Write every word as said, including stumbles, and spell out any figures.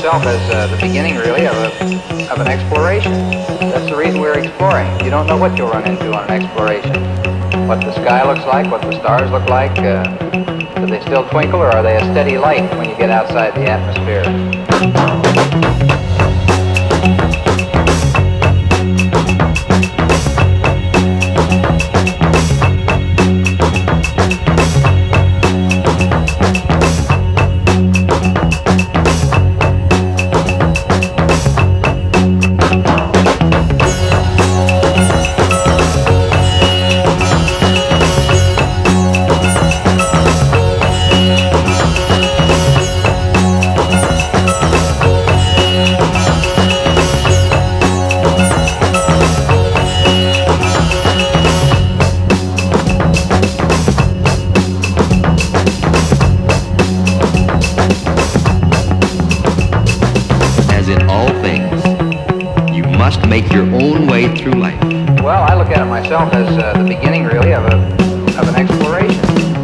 myself as uh, the beginning, really, of, a, of an exploration. That's the reason we're exploring. You don't know what you'll run into on an exploration. What the sky looks like, what the stars look like. Uh, do they still twinkle, or are they a steady light when you get outside the atmosphere? Make your own way through life. Well, I look at it myself as uh, the beginning, really, of, a, of an exploration.